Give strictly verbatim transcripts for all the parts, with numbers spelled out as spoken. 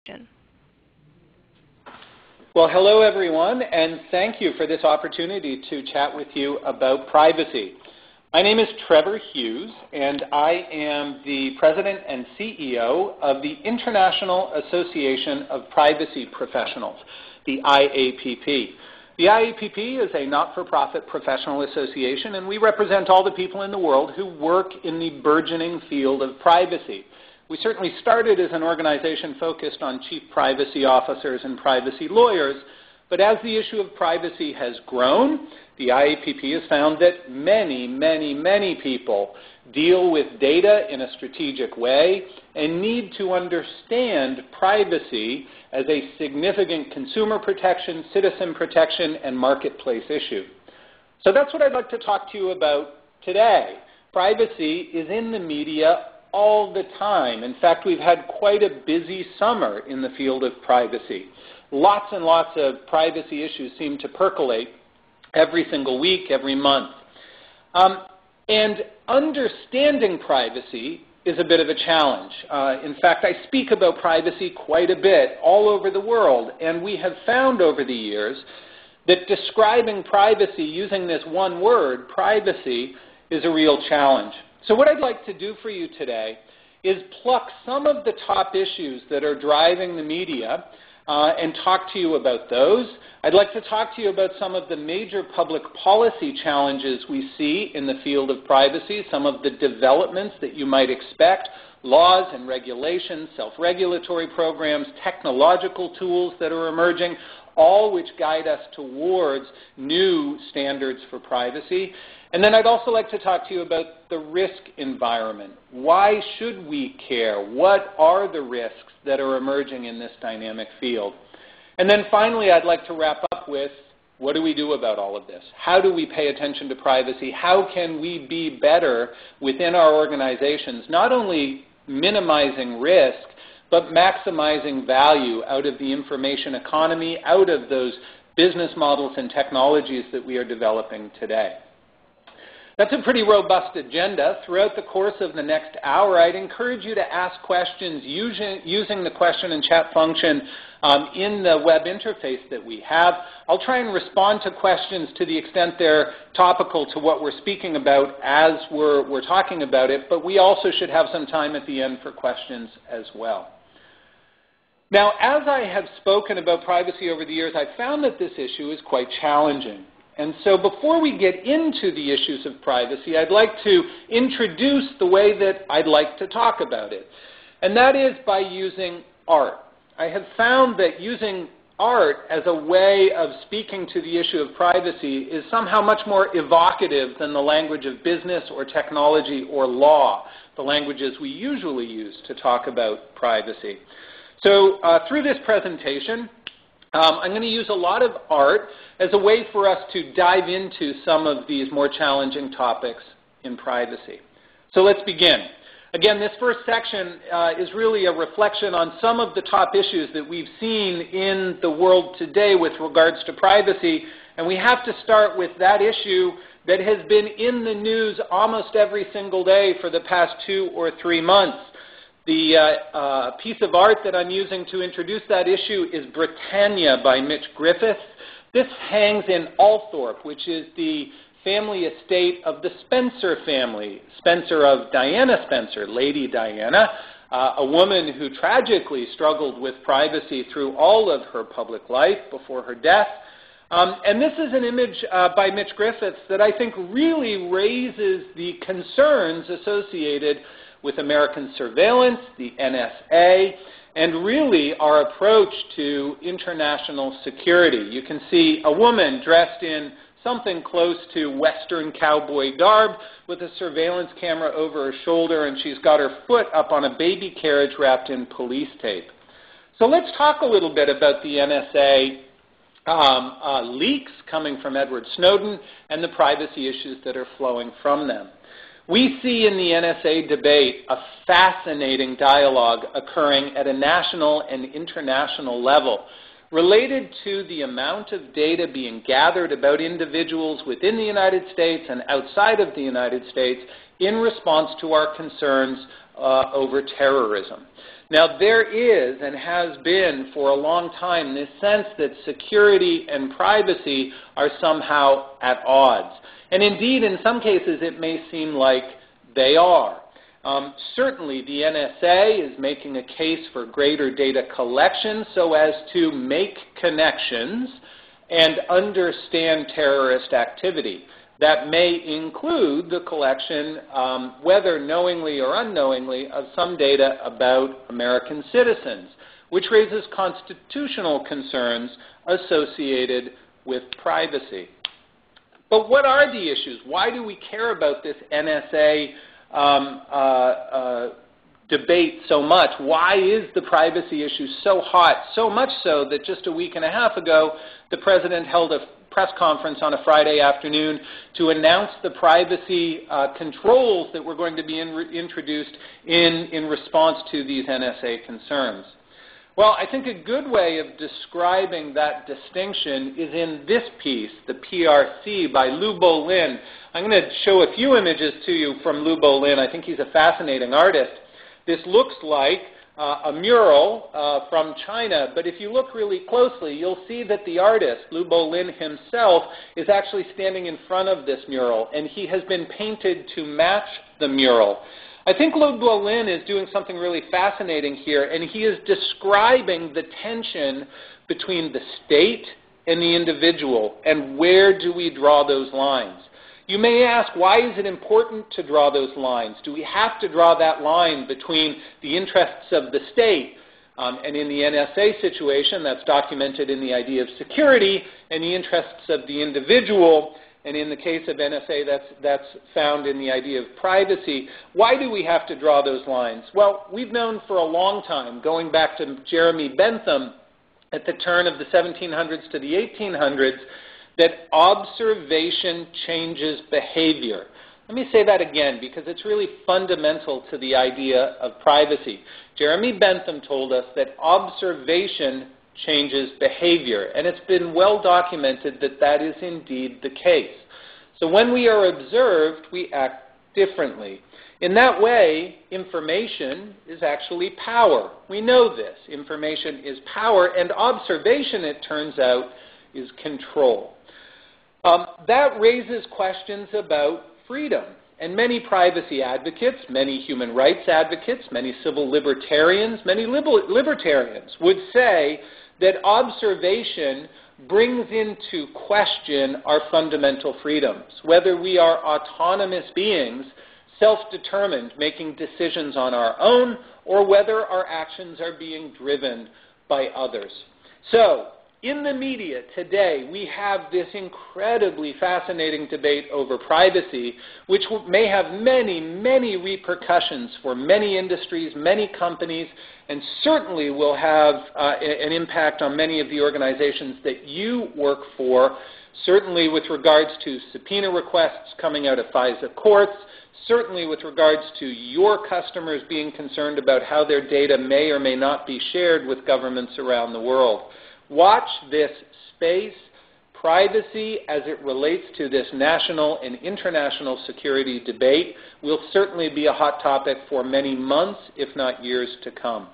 Well, hello everyone, and thank you for this opportunity to chat with you about privacy. My name is Trevor Hughes, and I am the President and C E O of the International Association of Privacy Professionals, the I A P P. The I A P P is a not-for-profit professional association, and we represent all the people in the world who work in the burgeoning field of privacy. We certainly started as an organization focused on chief privacy officers and privacy lawyers, but as the issue of privacy has grown, the I A P P has found that many, many, many people deal with data in a strategic way and need to understand privacy as a significant consumer protection, citizen protection, and marketplace issue. So that's what I'd like to talk to you about today. Privacy is in the media all the time. In fact, we've had quite a busy summer in the field of privacy. Lots and lots of privacy issues seem to percolate every single week, every month. Um, and understanding privacy is a bit of a challenge. Uh, in fact, I speak about privacy quite a bit all over the world, and we have found over the years that describing privacy using this one word, privacy, is a real challenge. So what I'd like to do for you today is pluck some of the top issues that are driving the media uh, and talk to you about those. I'd like to talk to you about some of the major public policy challenges we see in the field of privacy, some of the developments that you might expect, laws and regulations, self-regulatory programs, technological tools that are emerging, all which guide us towards new standards for privacy. And then I'd also like to talk to you about the risk environment. Why should we care? What are the risks that are emerging in this dynamic field? And then finally, I'd like to wrap up with, what do we do about all of this? How do we pay attention to privacy? How can we be better within our organizations, not only minimizing risk, but maximizing value out of the information economy, out of those business models and technologies that we are developing today? That's a pretty robust agenda. Throughout the course of the next hour, I'd encourage you to ask questions using, using the question and chat function um, in the web interface that we have. I'll try and respond to questions to the extent they're topical to what we're speaking about as we're, we're talking about it, but we also should have some time at the end for questions as well. Now, as I have spoken about privacy over the years, I've found that this issue is quite challenging. And so before we get into the issues of privacy, I'd like to introduce the way that I'd like to talk about it. And that is by using art. I have found that using art as a way of speaking to the issue of privacy is somehow much more evocative than the language of business or technology or law, the languages we usually use to talk about privacy. So uh, through this presentation, Um, I'm going to use a lot of art as a way for us to dive into some of these more challenging topics in privacy. So let's begin. Again, this first section uh, is really a reflection on some of the top issues that we've seen in the world today with regards to privacy, and we have to start with that issue that has been in the news almost every single day for the past two or three months. The uh, uh, piece of art that I'm using to introduce that issue is Britannia by Mitch Griffith. This hangs in Althorpe, which is the family estate of the Spencer family, Spencer of Diana Spencer, Lady Diana, uh, a woman who tragically struggled with privacy through all of her public life before her death. Um, and this is an image uh, by Mitch Griffith that I think really raises the concerns associated with American surveillance, the N S A, and really our approach to international security. You can see a woman dressed in something close to Western cowboy garb with a surveillance camera over her shoulder, and she's got her foot up on a baby carriage wrapped in police tape. So let's talk a little bit about the N S A um, uh, leaks coming from Edward Snowden and the privacy issues that are flowing from them. We see in the N S A debate a fascinating dialogue occurring at a national and international level related to the amount of data being gathered about individuals within the United States and outside of the United States in response to our concerns uh, over terrorism. Now, there is and has been for a long time this sense that security and privacy are somehow at odds. And indeed, in some cases, it may seem like they are. Um, certainly, the N S A is making a case for greater data collection so as to make connections and understand terrorist activity. That may include the collection, um, whether knowingly or unknowingly, of some data about American citizens, which raises constitutional concerns associated with privacy. But what are the issues? Why do we care about this N S A um, uh, uh, debate so much? Why is the privacy issue so hot? So much so that just a week and a half ago, the President held a press conference on a Friday afternoon to announce the privacy uh, controls that were going to be in re introduced in, in response to these N S A concerns. Well, I think a good way of describing that distinction is in this piece, the P R C by Lou Bolin. I'm going to show a few images to you from Lou Bolin. I think he's a fascinating artist. This looks like Uh, a mural uh, from China, but if you look really closely, you'll see that the artist, Lou Bolin himself, is actually standing in front of this mural, and he has been painted to match the mural. I think Lou Bolin is doing something really fascinating here, and he is describing the tension between the state and the individual, and where do we draw those lines? You may ask, why is it important to draw those lines? Do we have to draw that line between the interests of the state, um, and in the N S A situation, that's documented in the idea of security, and the interests of the individual, and in the case of N S A, that's, that's found in the idea of privacy. Why do we have to draw those lines? Well, we've known for a long time, going back to Jeremy Bentham at the turn of the seventeen hundreds to the eighteen hundreds, that observation changes behavior. Let me say that again because it's really fundamental to the idea of privacy. Jeremy Bentham told us that observation changes behavior, and it's been well documented that that is indeed the case. So when we are observed, we act differently. In that way, information is actually power. We know this. Information is power, and observation, it turns out, is control. Um, that raises questions about freedom. And many privacy advocates, many human rights advocates, many civil libertarians, many libertarians would say that observation brings into question our fundamental freedoms, whether we are autonomous beings, self-determined, making decisions on our own, or whether our actions are being driven by others. So, in the media today, we have this incredibly fascinating debate over privacy, which may have many, many repercussions for many industries, many companies, and certainly will have uh, an impact on many of the organizations that you work for, certainly with regards to subpoena requests coming out of FISA courts, certainly with regards to your customers being concerned about how their data may or may not be shared with governments around the world. Watch this space. Privacy as it relates to this national and international security debate will certainly be a hot topic for many months, if not years to come.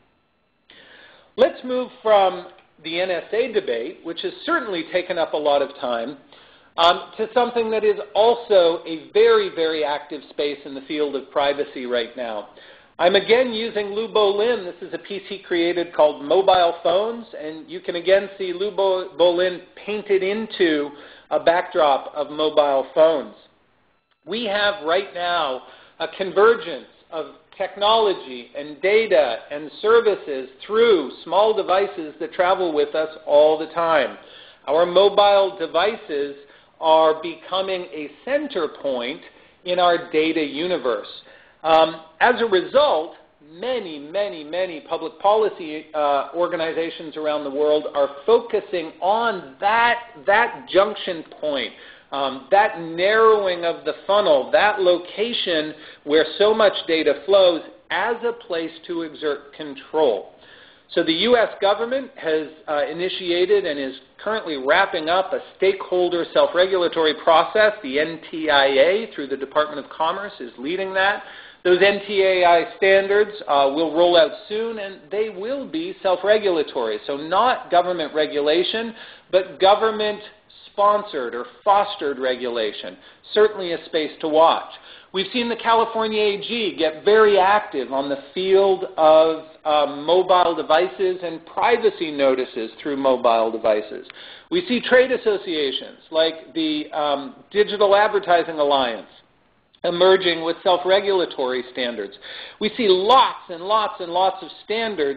Let's move from the N S A debate, which has certainly taken up a lot of time, um, to something that is also a very, very active space in the field of privacy right now. I'm again using Lou Bolin. This is a piece he created called Mobile Phones, and you can again see Lou Bolin painted into a backdrop of mobile phones. We have right now a convergence of technology and data and services through small devices that travel with us all the time. Our mobile devices are becoming a center point in our data universe. Um, as a result, many, many, many public policy uh, organizations around the world are focusing on that, that junction point, um, that narrowing of the funnel, that location where so much data flows as a place to exert control. So the U S government has uh, initiated and is currently wrapping up a stakeholder self-regulatory process. The N T I A, through the Department of Commerce, is leading that. Those N T A I standards uh, will roll out soon, and they will be self-regulatory. So not government regulation, but government-sponsored or fostered regulation. Certainly a space to watch. We've seen the California A G get very active on the field of um, mobile devices and privacy notices through mobile devices. We see trade associations like the um, Digital Advertising Alliance emerging with self-regulatory standards. We see lots and lots and lots of standards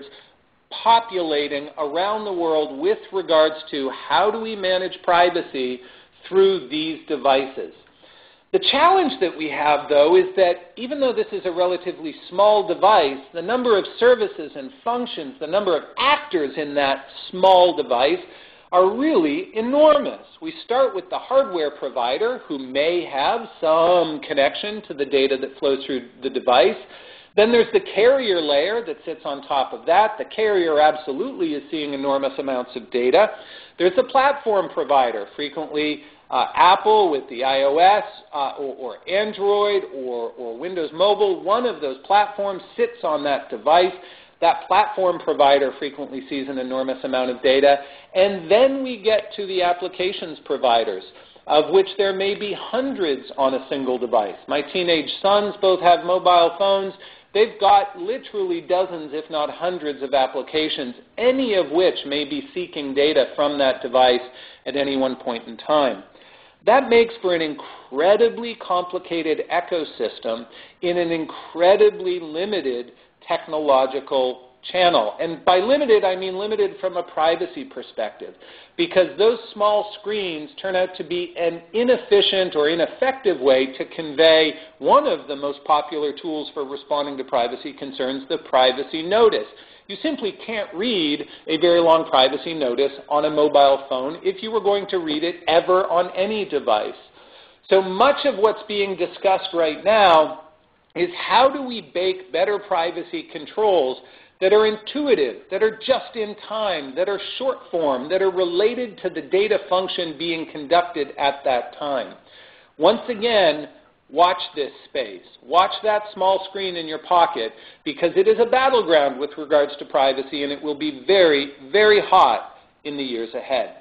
populating around the world with regards to how do we manage privacy through these devices. The challenge that we have, though, is that even though this is a relatively small device, the number of services and functions, the number of actors in that small device are really enormous. We start with the hardware provider, who may have some connection to the data that flows through the device. Then there's the carrier layer that sits on top of that. The carrier absolutely is seeing enormous amounts of data. There's the platform provider, frequently uh, Apple with the iOS uh, or, or Android or, or Windows Mobile. One of those platforms sits on that device. That platform provider frequently sees an enormous amount of data. And then we get to the applications providers, of which there may be hundreds on a single device. My teenage sons both have mobile phones. They've got literally dozens, if not hundreds, of applications, any of which may be seeking data from that device at any one point in time. That makes for an incredibly complicated ecosystem in an incredibly limited technological channel. And by limited, I mean limited from a privacy perspective, because those small screens turn out to be an inefficient or ineffective way to convey one of the most popular tools for responding to privacy concerns, the privacy notice. You simply can't read a very long privacy notice on a mobile phone if you were going to read it ever on any device. So much of what's being discussed right now is how do we bake better privacy controls that are intuitive, that are just in time, that are short form, that are related to the data function being conducted at that time. Once again, watch this space. Watch that small screen in your pocket, because it is a battleground with regards to privacy, and it will be very, very hot in the years ahead.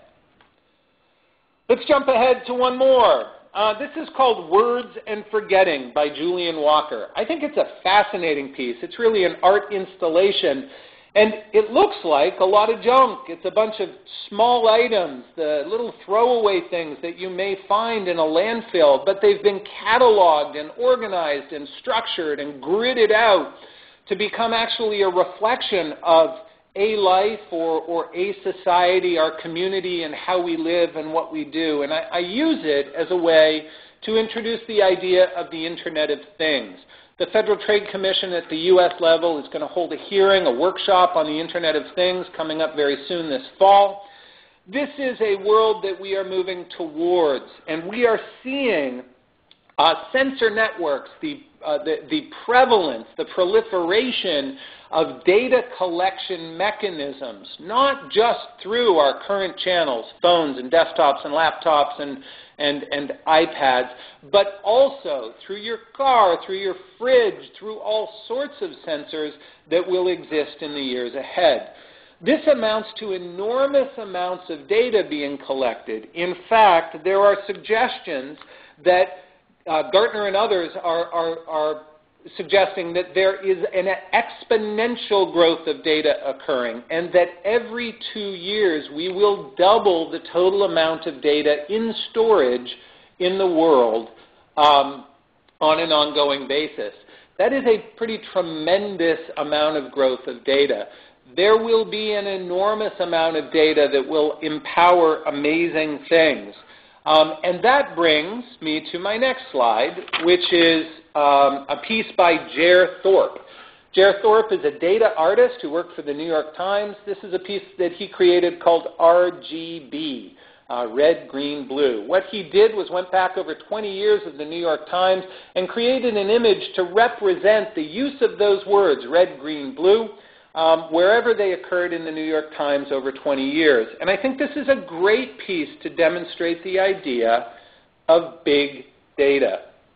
Let's jump ahead to one more. Uh, this is called Words and Forgetting by Julian Walker. I think it's a fascinating piece. It's really an art installation, and it looks like a lot of junk. It's a bunch of small items, the little throwaway things that you may find in a landfill, but they've been cataloged and organized and structured and gridded out to become actually a reflection of a life or, or a society, our community, and how we live and what we do. And I, I use it as a way to introduce the idea of the Internet of Things. The Federal Trade Commission at the U S level is going to hold a hearing, a workshop on the Internet of Things coming up very soon this fall. This is a world that we are moving towards, and we are seeing uh, sensor networks, the, uh, the, the prevalence, the proliferation of data collection mechanisms, not just through our current channels, phones and desktops and laptops and, and, and iPads, but also through your car, through your fridge, through all sorts of sensors that will exist in the years ahead. This amounts to enormous amounts of data being collected. In fact, there are suggestions that uh, Gartner and others are, are, are suggesting that there is an exponential growth of data occurring, and that every two years we will double the total amount of data in storage in the world um, on an ongoing basis. That is a pretty tremendous amount of growth of data. There will be an enormous amount of data that will empower amazing things. Um, and that brings me to my next slide, which is um, a piece by Jer Thorpe. Jer Thorpe is a data artist who worked for the New York Times. This is a piece that he created called R G B, uh, red, green, blue. What he did was went back over twenty years of the New York Times and created an image to represent the use of those words, red, green, blue, Um, wherever they occurred in the New York Times over twenty years. And I think this is a great piece to demonstrate the idea of big data.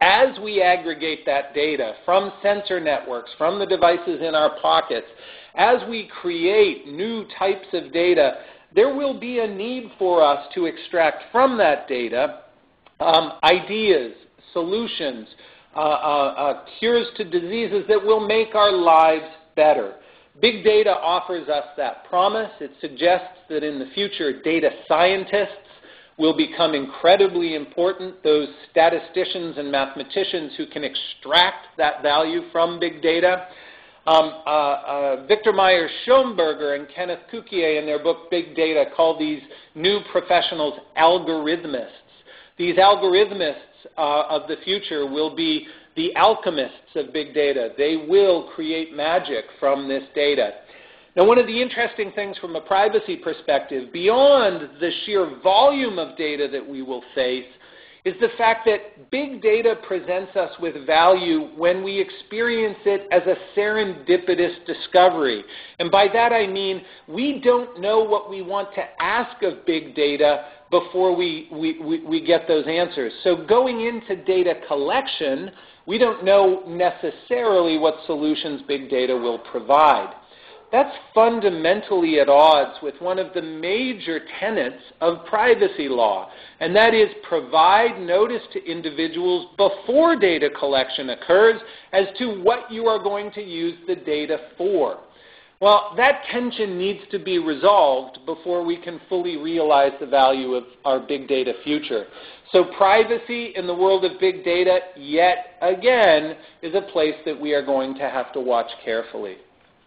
As we aggregate that data from sensor networks, from the devices in our pockets, as we create new types of data, there will be a need for us to extract from that data um, ideas, solutions, uh, uh, uh, cures to diseases that will make our lives better. Big data offers us that promise. It suggests that in the future, data scientists will become incredibly important, those statisticians and mathematicians who can extract that value from big data. Um, uh, uh, Victor Meyer-Schomburger and Kenneth Cukier in their book Big Data call these new professionals algorithmists. These algorithmists uh, of the future will be the alchemists of big data. They will create magic from this data. Now, one of the interesting things from a privacy perspective, beyond the sheer volume of data that we will face, is the fact that big data presents us with value when we experience it as a serendipitous discovery. And by that I mean we don't know what we want to ask of big data before we, we, we, we get those answers. So going into data collection, we don't know necessarily what solutions big data will provide. That's fundamentally at odds with one of the major tenets of privacy law, and that is provide notice to individuals before data collection occurs as to what you are going to use the data for. Well, that tension needs to be resolved before we can fully realize the value of our big data future. So privacy in the world of big data, yet again, is a place that we are going to have to watch carefully.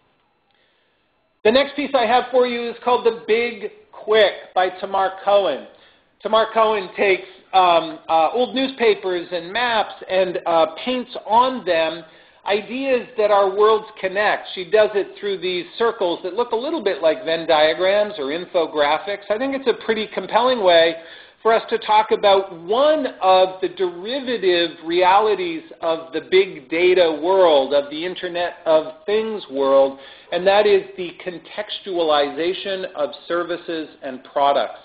The next piece I have for you is called The Big Quick by Tamar Cohen. Tamar Cohen takes um, uh, old newspapers and maps and uh, paints on them ideas that our worlds connect. She does it through these circles that look a little bit like Venn diagrams or infographics. I think it's a pretty compelling way for us to talk about one of the derivative realities of the big data world, of the Internet of Things world, and that is the contextualization of services and products.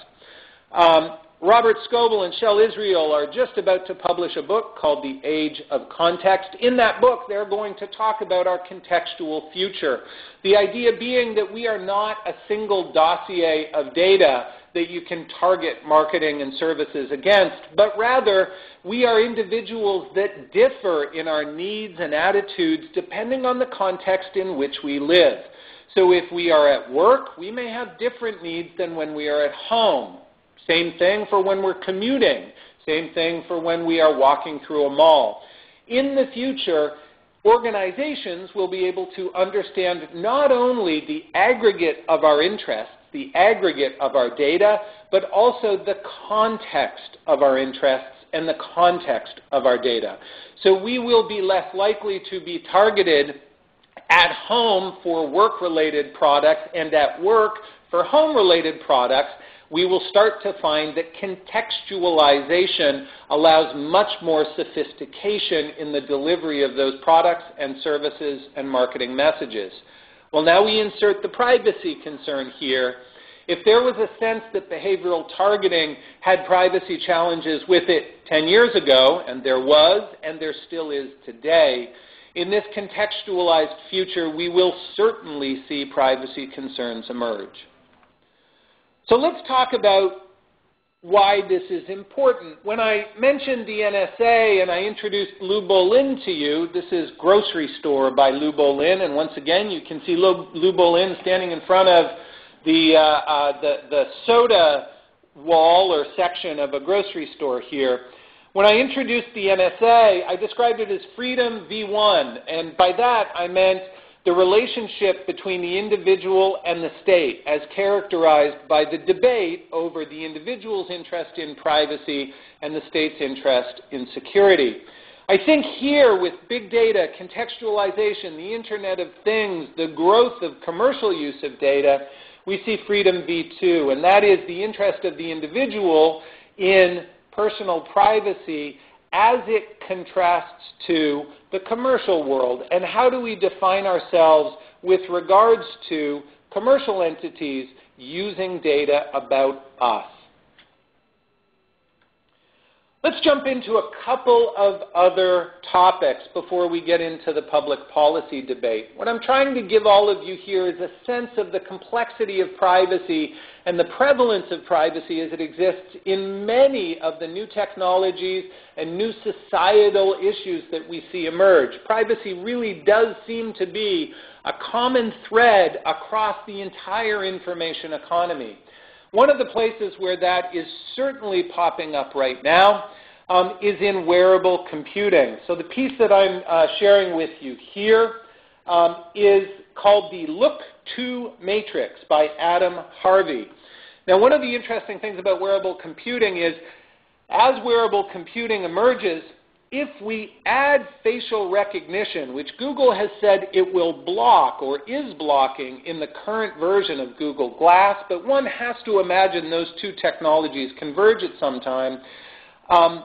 Um, Robert Scoble and Shel Israel are just about to publish a book called The Age of Context. In that book, they're going to talk about our contextual future. The idea being that we are not a single dossier of data that you can target marketing and services against, but rather we are individuals that differ in our needs and attitudes depending on the context in which we live. So if we are at work, we may have different needs than when we are at home. Same thing for when we're commuting. Same thing for when we are walking through a mall. In the future, organizations will be able to understand not only the aggregate of our interests, the aggregate of our data, but also the context of our interests and the context of our data. So we will be less likely to be targeted at home for work-related products and at work for home-related products. We will start to find that contextualization allows much more sophistication in the delivery of those products and services and marketing messages. Well, now we insert the privacy concern here. If there was a sense that behavioral targeting had privacy challenges with it ten years ago, and there was, and there still is today, in this contextualized future, we will certainly see privacy concerns emerge. So let's talk about why this is important. When I mentioned the N S A and I introduced Lou Bolin to you, this is Grocery Store by Lou Bolin, and once again you can see Lou, Lou Bolin standing in front of the, uh, uh, the, the soda wall or section of a grocery store here. When I introduced the N S A, I described it as freedom v one, and by that I meant the relationship between the individual and the state as characterized by the debate over the individual's interest in privacy and the state's interest in security. I think here with big data, contextualization, the Internet of Things, the growth of commercial use of data, we see freedom v two, and that is the interest of the individual in personal privacy as it contrasts to the commercial world. And how do we define ourselves with regards to commercial entities using data about us? Let's jump into a couple of other topics before we get into the public policy debate. What I'm trying to give all of you here is a sense of the complexity of privacy and the prevalence of privacy as it exists in many of the new technologies and new societal issues that we see emerge. Privacy really does seem to be a common thread across the entire information economy. One of the places where that is certainly popping up right now um, is in wearable computing. So the piece that I'm uh, sharing with you here um, is called the Look To Matrix by Adam Harvey. Now, one of the interesting things about wearable computing is as wearable computing emerges, if we add facial recognition, which Google has said it will block or is blocking in the current version of Google Glass, but one has to imagine those two technologies converge at some time. Um,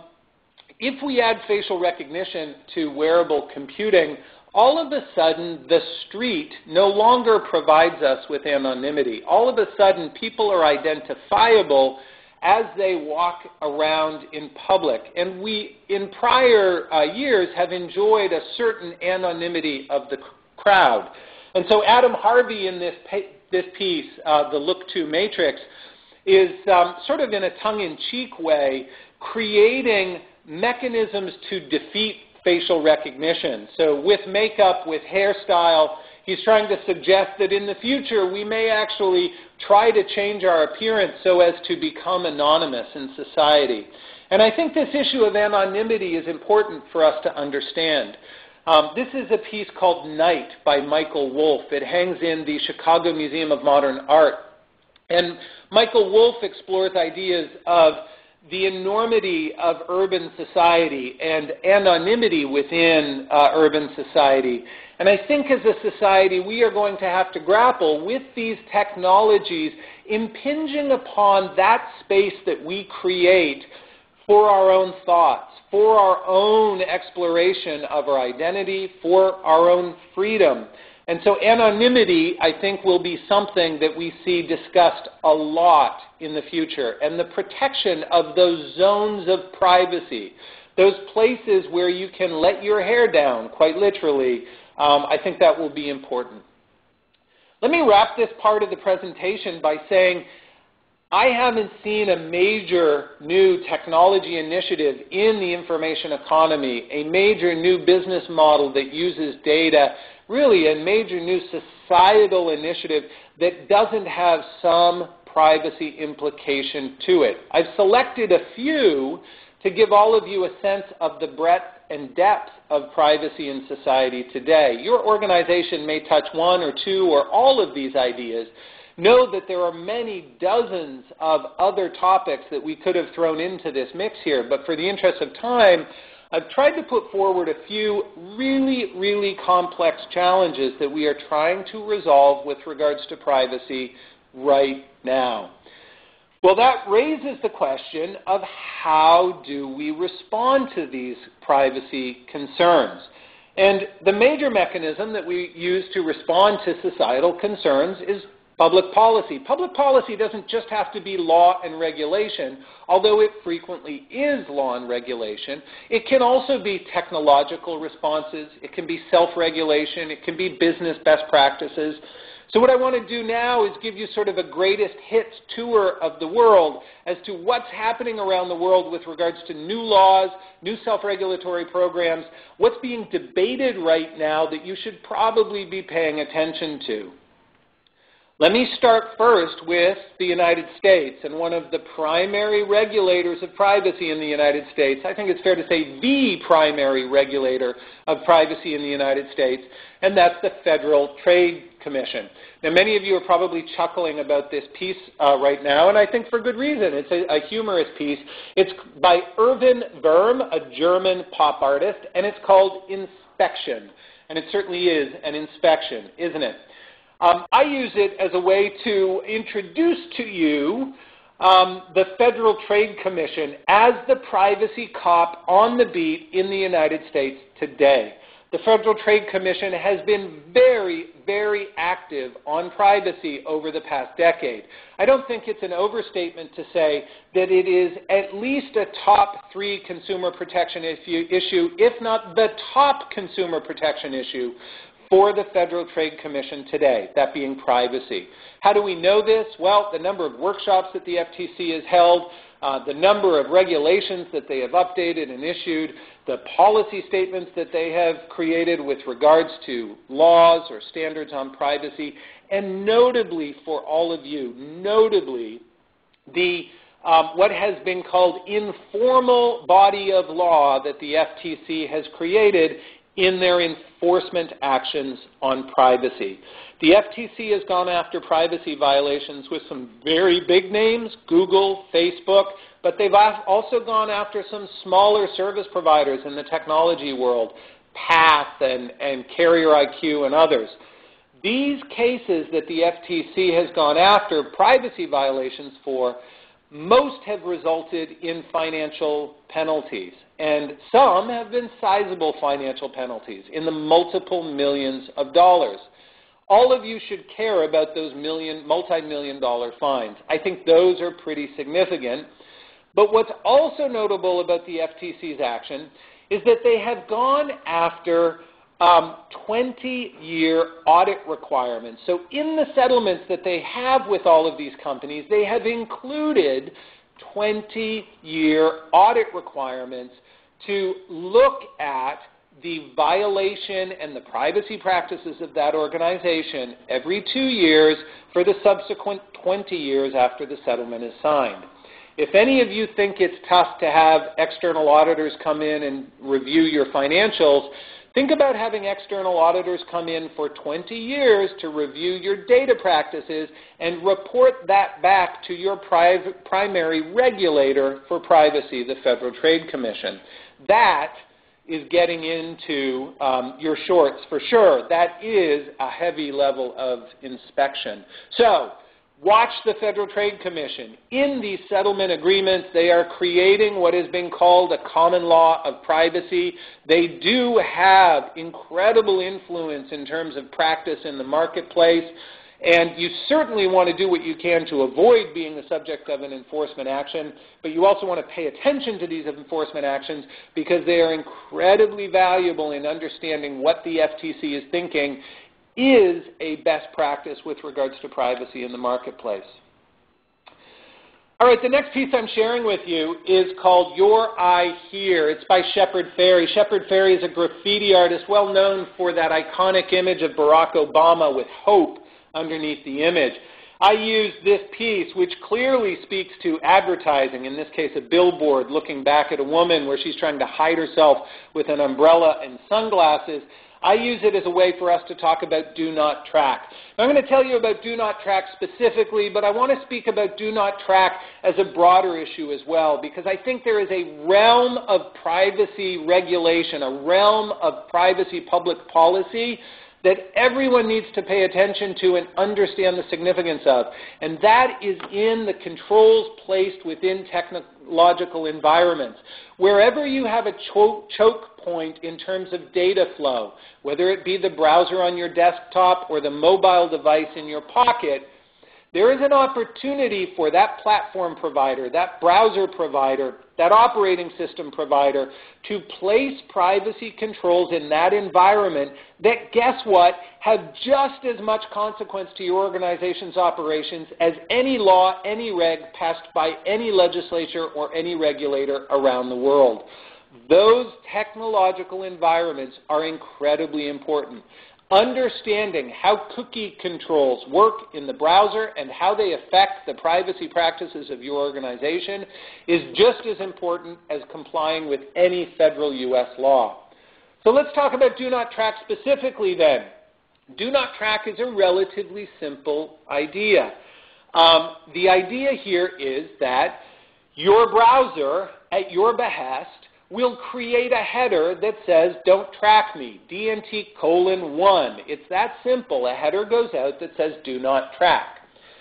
if we add facial recognition to wearable computing, all of a sudden the street no longer provides us with anonymity. All of a sudden people are identifiable as they walk around in public. And we, in prior uh, years, have enjoyed a certain anonymity of the crowd. And so Adam Harvey in this, this piece, uh, the Look To Matrix, is um, sort of in a tongue-in-cheek way creating mechanisms to defeat facial recognition. So with makeup, with hairstyle, he's trying to suggest that in the future we may actually try to change our appearance so as to become anonymous in society. And I think this issue of anonymity is important for us to understand. Um, this is a piece called Night by Michael Wolff. It hangs in the Chicago Museum of Modern Art. And Michael Wolff explores ideas of the enormity of urban society and anonymity within uh, urban society. And I think as a society, we are going to have to grapple with these technologies impinging upon that space that we create for our own thoughts, for our own exploration of our identity, for our own freedom. And so anonymity, I think, will be something that we see discussed a lot in the future. And the protection of those zones of privacy, those places where you can let your hair down, quite literally, um, I think that will be important. Let me wrap this part of the presentation by saying I haven't seen a major new technology initiative in the information economy, a major new business model that uses data, really a major new societal initiative that doesn't have some privacy implication to it. I've selected a few to give all of you a sense of the breadth and depth of privacy in society today. Your organization may touch one or two or all of these ideas. Know that there are many dozens of other topics that we could have thrown into this mix here, but for the interest of time, I've tried to put forward a few really, really complex challenges that we are trying to resolve with regards to privacy right now. Well, that raises the question of how do we respond to these privacy concerns? And the major mechanism that we use to respond to societal concerns is public policy. Public policy doesn't just have to be law and regulation, although it frequently is law and regulation. It can also be technological responses. It can be self-regulation. It can be business best practices. So what I want to do now is give you sort of a greatest hits tour of the world as to what's happening around the world with regards to new laws, new self-regulatory programs, what's being debated right now that you should probably be paying attention to. Let me start first with the United States and one of the primary regulators of privacy in the United States. I think it's fair to say the primary regulator of privacy in the United States, and that's the Federal Trade Commission. Now, many of you are probably chuckling about this piece uh, right now, and I think for good reason. It's a, a humorous piece. It's by Irvin Wurm, a German pop artist, and it's called Inspection. And it certainly is an inspection, isn't it? Um, I use it as a way to introduce to you um, the Federal Trade Commission as the privacy cop on the beat in the United States today. The Federal Trade Commission has been very, very active on privacy over the past decade. I don't think it's an overstatement to say that it is at least a top three consumer protection issue, if not the top consumer protection issue for the Federal Trade Commission today, that being privacy. How do we know this? Well, the number of workshops that the F T C has held, uh, the number of regulations that they have updated and issued, the policy statements that they have created with regards to laws or standards on privacy, and notably for all of you, notably the um, what has been called informal body of law that the F T C has created in their enforcement actions on privacy. The F T C has gone after privacy violations with some very big names, Google, Facebook, but they've also gone after some smaller service providers in the technology world, Path and, and Carrier I Q and others. These cases that the F T C has gone after privacy violations for, most have resulted in financial penalties, and some have been sizable financial penalties in the multiple millions of dollars. All of you should care about those million, multi-million dollar fines. I think those are pretty significant. But what's also notable about the F T C's action is that they have gone after um, twenty-year audit requirements. So in the settlements that they have with all of these companies, they have included twenty-year audit requirements to look at the violation and the privacy practices of that organization every two years for the subsequent twenty years after the settlement is signed. If any of you think it's tough to have external auditors come in and review your financials, think about having external auditors come in for twenty years to review your data practices and report that back to your primary regulator for privacy, the Federal Trade Commission. That is getting into um, your shorts for sure. That is a heavy level of inspection. So, watch the Federal Trade Commission. In these settlement agreements, they are creating what has been called a common law of privacy. They do have incredible influence in terms of practice in the marketplace, and you certainly want to do what you can to avoid being the subject of an enforcement action, but you also want to pay attention to these enforcement actions because they are incredibly valuable in understanding what the F T C is thinking is a best practice with regards to privacy in the marketplace. All right, the next piece I'm sharing with you is called Your Eye Here. It's by Shepard Fairey. Shepard Fairey is a graffiti artist well known for that iconic image of Barack Obama with hope underneath the image. I use this piece, which clearly speaks to advertising, in this case a billboard looking back at a woman where she's trying to hide herself with an umbrella and sunglasses. I use it as a way for us to talk about do not track. Now, I'm going to tell you about do not track specifically, but I want to speak about do not track as a broader issue as well, because I think there is a realm of privacy regulation, a realm of privacy public policy that everyone needs to pay attention to and understand the significance of, and that is in the controls placed within technological environments. Wherever you have a choke, choke point in terms of data flow, whether it be the browser on your desktop or the mobile device in your pocket, there is an opportunity for that platform provider, that browser provider, that operating system provider to place privacy controls in that environment that, guess what, have just as much consequence to your organization's operations as any law, any reg passed by any legislature or any regulator around the world. Those technological environments are incredibly important. Understanding how cookie controls work in the browser and how they affect the privacy practices of your organization is just as important as complying with any federal U S law. So let's talk about do not track specifically then. Do not track is a relatively simple idea. Um, the idea here is that your browser, at your behest, will create a header that says, don't track me, D N T colon one. It's that simple. A header goes out that says, do not track.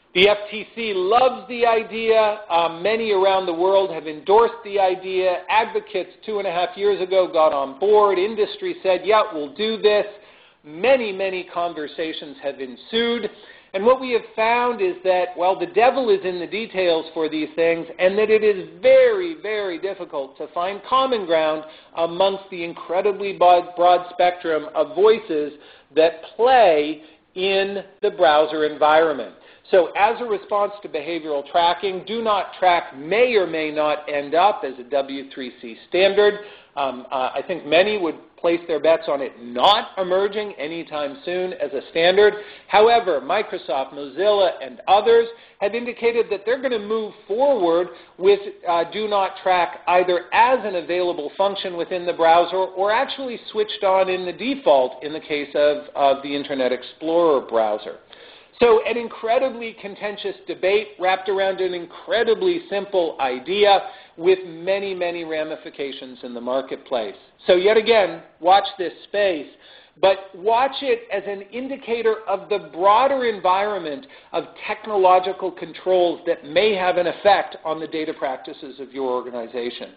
The F T C loves the idea. Um, many around the world have endorsed the idea. Advocates two and a half years ago got on board. Industry said, yeah, we'll do this. Many, many conversations have ensued. And what we have found is that, well, the devil is in the details for these things, and that it is very, very difficult to find common ground amongst the incredibly broad, broad spectrum of voices that play in the browser environment. So as a response to behavioral tracking, do not track may or may not end up as a W three C standard. Um, uh, I think many would place their bets on it not emerging anytime soon as a standard. However, Microsoft, Mozilla, and others have indicated that they're going to move forward with uh, do not track either as an available function within the browser or actually switched on in the default in the case of, of the Internet Explorer browser. So an incredibly contentious debate wrapped around an incredibly simple idea with many, many ramifications in the marketplace. So yet again, watch this space, but watch it as an indicator of the broader environment of technological controls that may have an effect on the data practices of your organization.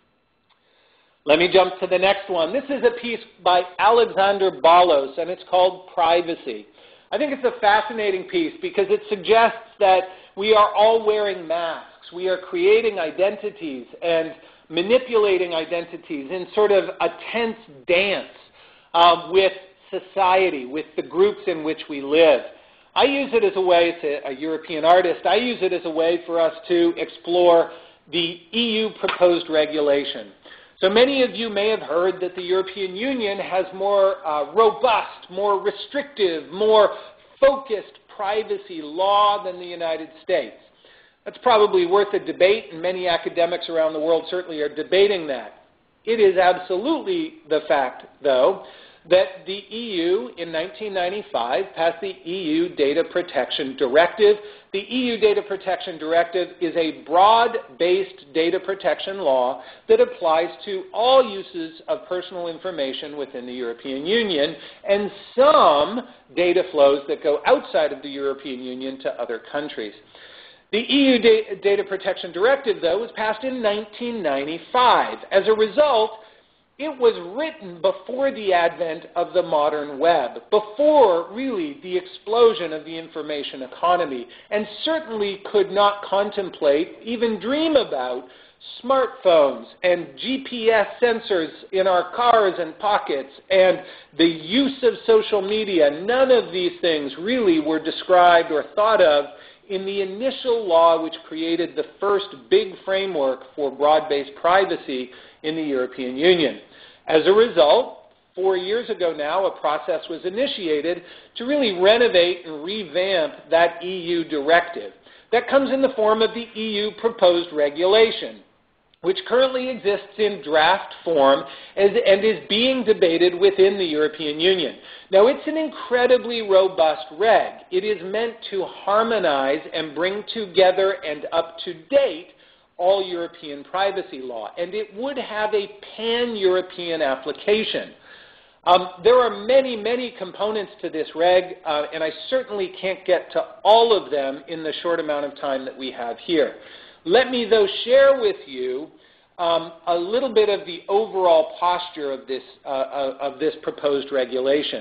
Let me jump to the next one. This is a piece by Alexander Balos, and it's called Privacy. I think it's a fascinating piece because it suggests that we are all wearing masks. We are creating identities and manipulating identities in sort of a tense dance um, with society, with the groups in which we live. I use it as a way, it's a, a European artist, I use it as a way for us to explore the E U proposed regulation. So many of you may have heard that the European Union has more uh, robust, more restrictive, more focused privacy law than the United States. That's probably worth a debate, and many academics around the world certainly are debating that. It is absolutely the fact, though, that the E U in nineteen ninety-five passed the E U Data Protection Directive. The E U Data Protection Directive is a broad-based data protection law that applies to all uses of personal information within the European Union and some data flows that go outside of the European Union to other countries. The E U da- Data Protection Directive, though, was passed in nineteen ninety-five. As a result, it was written before the advent of the modern web, before really the explosion of the information economy, and certainly could not contemplate, even dream about, smartphones and G P S sensors in our cars and pockets and the use of social media. None of these things really were described or thought of in the initial law which created the first big framework for broad-based privacy in the European Union. As a result, four years ago now, a process was initiated to really renovate and revamp that E U directive. That comes in the form of the E U proposed regulation, which currently exists in draft form and is being debated within the European Union. Now, it's an incredibly robust reg. It is meant to harmonize and bring together and up to date all European privacy law, and it would have a pan-European application. Um, there are many, many components to this reg, uh, and I certainly can't get to all of them in the short amount of time that we have here. Let me, though, share with you um, a little bit of the overall posture of this, uh, of this proposed regulation.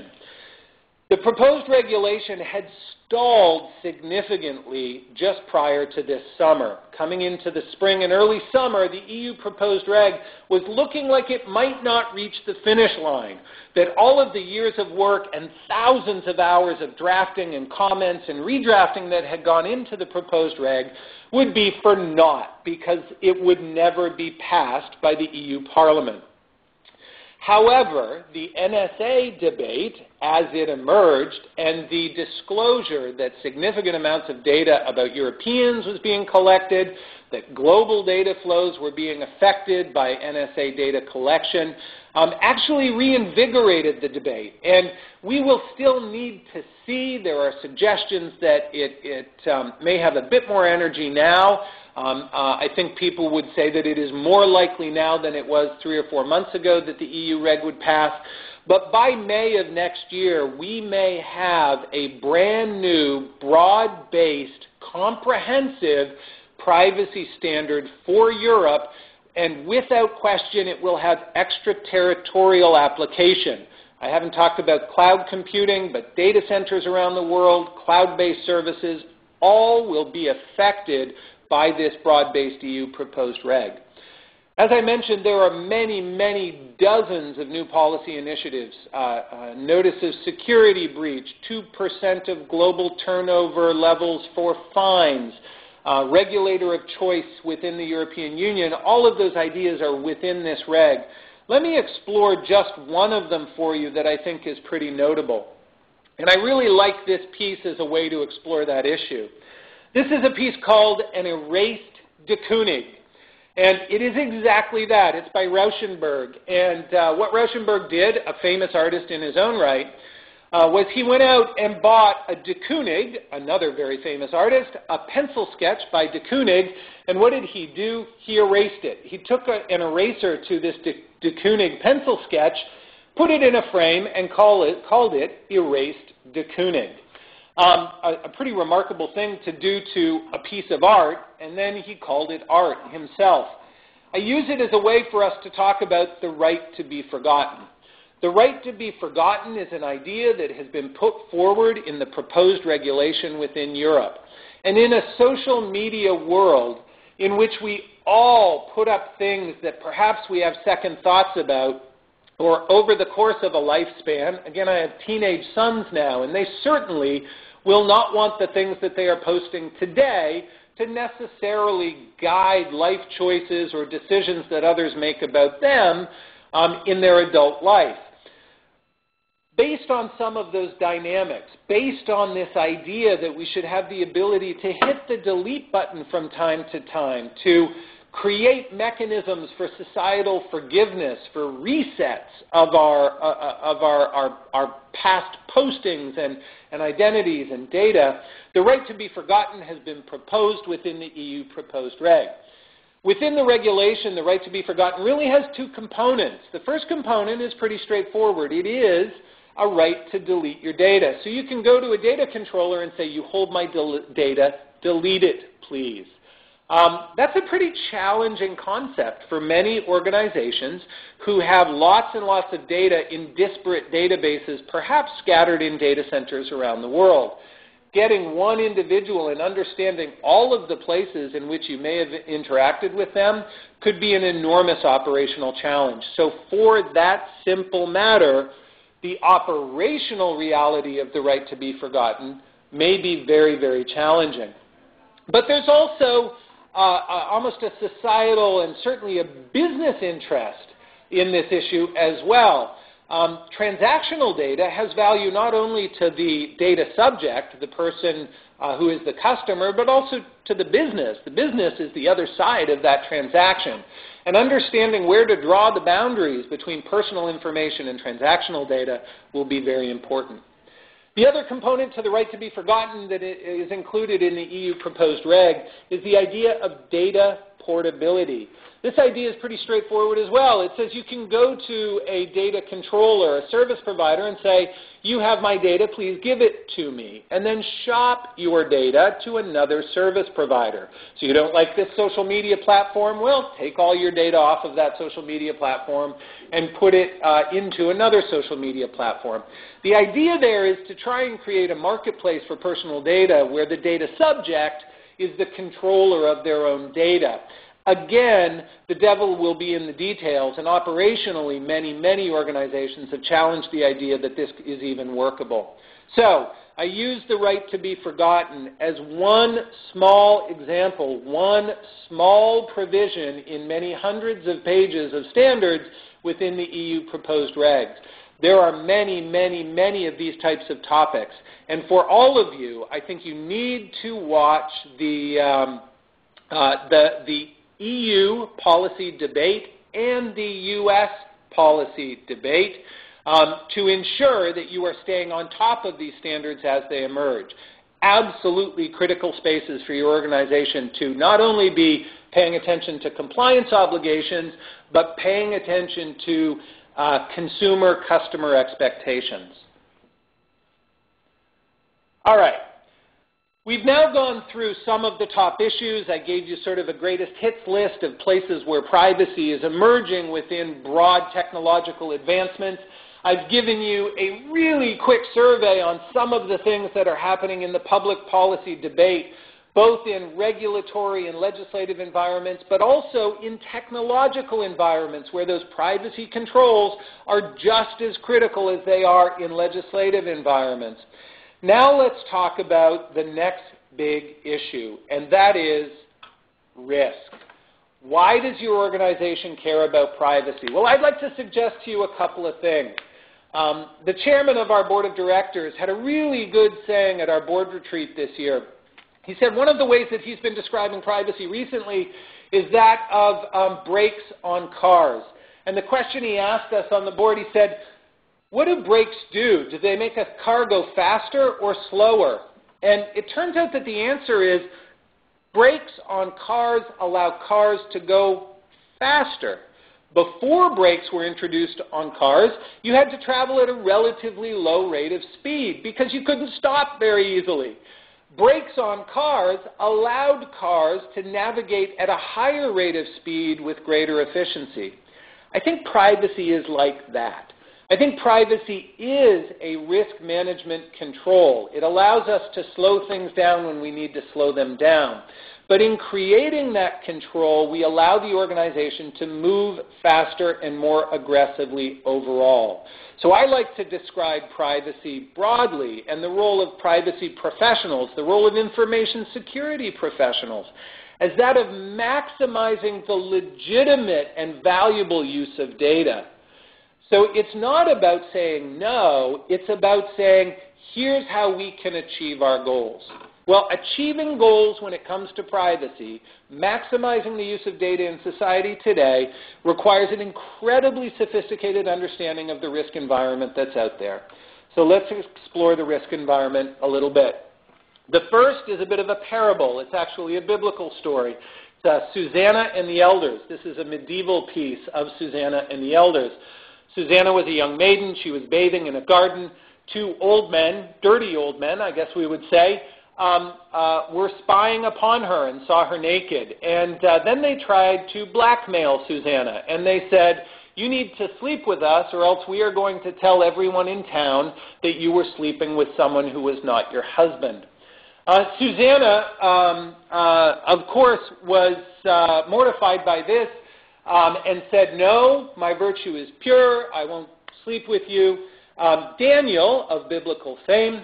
The proposed regulation had stalled significantly just prior to this summer. Coming into the spring and early summer, the E U proposed reg was looking like it might not reach the finish line, that all of the years of work and thousands of hours of drafting and comments and redrafting that had gone into the proposed reg would be for naught because it would never be passed by the E U Parliament. However, the N S A debate, as it emerged, and the disclosure that significant amounts of data about Europeans was being collected, that global data flows were being affected by N S A data collection, um, actually reinvigorated the debate. And we will still need to see. There are suggestions that it, it um, may have a bit more energy now. Um, uh, I think people would say that it is more likely now than it was three or four months ago that the E U reg would pass. But by May of next year, we may have a brand new, broad-based, comprehensive privacy standard for Europe, and without question it will have extraterritorial application. I haven't talked about cloud computing, but data centers around the world, cloud-based services, all will be affected by this broad-based E U proposed reg. As I mentioned, there are many, many dozens of new policy initiatives. Uh, uh, notice of security breach, two percent of global turnover levels for fines, uh, regulator of choice within the European Union. All of those ideas are within this reg. Let me explore just one of them for you that I think is pretty notable. And I really like this piece as a way to explore that issue. This is a piece called An Erased de Kooning. And it is exactly that. It's by Rauschenberg. And uh, what Rauschenberg did, a famous artist in his own right, uh, was he went out and bought a de Kooning, another very famous artist, a pencil sketch by de Kooning. And what did he do? He erased it. He took a, an eraser to this de, de Kooning pencil sketch, put it in a frame, and call it, called it Erased de Kooning. Um, a, a pretty remarkable thing to do to a piece of art, and then he called it art himself. I use it as a way for us to talk about the right to be forgotten. The right to be forgotten is an idea that has been put forward in the proposed regulation within Europe. And in a social media world in which we all put up things that perhaps we have second thoughts about, or over the course of a lifespan, again, I have teenage sons now, and they certainly will not want the things that they are posting today to necessarily guide life choices or decisions that others make about them um, in their adult life. Based on some of those dynamics, based on this idea that we should have the ability to hit the delete button from time to time, to create mechanisms for societal forgiveness, for resets of our, uh, of our, our, our past postings and, and identities and data, the right to be forgotten has been proposed within the E U proposed reg. Within the regulation, the right to be forgotten really has two components. The first component is pretty straightforward. It is a right to delete your data. So you can go to a data controller and say, you hold my data, delete it, please. Um, that's a pretty challenging concept for many organizations who have lots and lots of data in disparate databases, perhaps scattered in data centers around the world. Getting one individual and understanding all of the places in which you may have interacted with them could be an enormous operational challenge. So for that simple matter, the operational reality of the right to be forgotten may be very, very challenging. But there's also Uh, uh, almost a societal and certainly a business interest in this issue as well. Um, transactional data has value not only to the data subject, the person uh, who is the customer, but also to the business. The business is the other side of that transaction. And understanding where to draw the boundaries between personal information and transactional data will be very important. The other component to the right to be forgotten that is included in the E U proposed reg is the idea of data portability. This idea is pretty straightforward as well. It says you can go to a data controller, a service provider, and say, you have my data, please give it to me, and then shop your data to another service provider. So you don't like this social media platform? Well, take all your data off of that social media platform and put it uh, into another social media platform. The idea there is to try and create a marketplace for personal data where the data subject is the controller of their own data. Again, the devil will be in the details, and operationally, many, many organizations have challenged the idea that this is even workable. So, I use the right to be forgotten as one small example, one small provision in many hundreds of pages of standards within the E U proposed regs. There are many, many, many of these types of topics. And for all of you, I think you need to watch the, um, uh, the, the E U policy debate and the U S policy debate um, to ensure that you are staying on top of these standards as they emerge. Absolutely critical spaces for your organization to not only be paying attention to compliance obligations, but paying attention to uh, consumer customer expectations. All right. We've now gone through some of the top issues. I gave you sort of a greatest hits list of places where privacy is emerging within broad technological advancements. I've given you a really quick survey on some of the things that are happening in the public policy debate, both in regulatory and legislative environments, but also in technological environments where those privacy controls are just as critical as they are in legislative environments. Now let's talk about the next big issue, and that is risk. Why does your organization care about privacy? Well, I'd like to suggest to you a couple of things. Um, the chairman of our board of directors had a really good saying at our board retreat this year. He said one of the ways that he's been describing privacy recently is that of um, brakes on cars. And the question he asked us on the board, he said, what do brakes do? Do they make a car go faster or slower? And it turns out that the answer is brakes on cars allow cars to go faster. Before brakes were introduced on cars, you had to travel at a relatively low rate of speed because you couldn't stop very easily. Brakes on cars allowed cars to navigate at a higher rate of speed with greater efficiency. I think privacy is like that. I think privacy is a risk management control. It allows us to slow things down when we need to slow them down. But in creating that control, we allow the organization to move faster and more aggressively overall. So I like to describe privacy broadly and the role of privacy professionals, the role of information security professionals, as that of maximizing the legitimate and valuable use of data. So it's not about saying no, it's about saying, here's how we can achieve our goals. Well, achieving goals when it comes to privacy, maximizing the use of data in society today, requires an incredibly sophisticated understanding of the risk environment that's out there. So let's explore the risk environment a little bit. The first is a bit of a parable. It's actually a biblical story. It's uh, Susanna and the Elders. This is a medieval piece of Susanna and the Elders. Susanna was a young maiden. She was bathing in a garden. Two old men, dirty old men, I guess we would say, um, uh, were spying upon her and saw her naked. And uh, then they tried to blackmail Susanna. And they said, you need to sleep with us or else we are going to tell everyone in town that you were sleeping with someone who was not your husband. Uh, Susanna, um, uh, of course, was uh, mortified by this. Um, and said, no, my virtue is pure, I won't sleep with you. Um, Daniel, of biblical fame,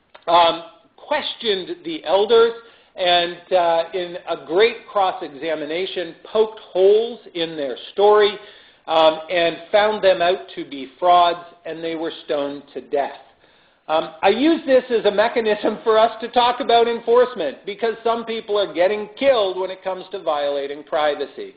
um, questioned the elders and uh, in a great cross-examination poked holes in their story um, and found them out to be frauds, and they were stoned to death. Um, I use this as a mechanism for us to talk about enforcement because some people are getting killed when it comes to violating privacy.